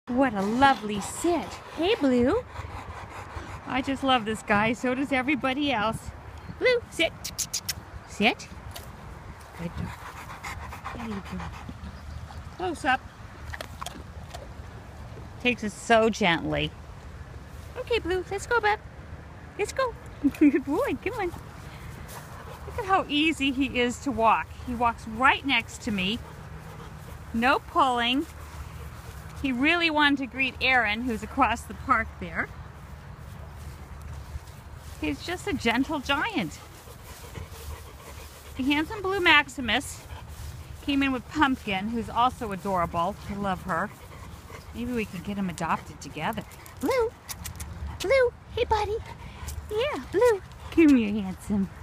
What a lovely sit. Hey, Blue. I just love this guy. So does everybody else. Blue, sit. Sit. Good dog. There you go. Close up. Takes it so gently. Okay, Blue, let's go, bud. Let's go. Good boy, come on. Look at how easy he is to walk. He walks right next to me. No pulling. He really wanted to greet Aaron, who's across the park there. He's just a gentle giant. The handsome blue Maximus came in with Pumpkin, who's also adorable. I love her. Maybe we can get them adopted together. Blue! Blue! Hey, buddy! Yeah, Blue! Come here, handsome.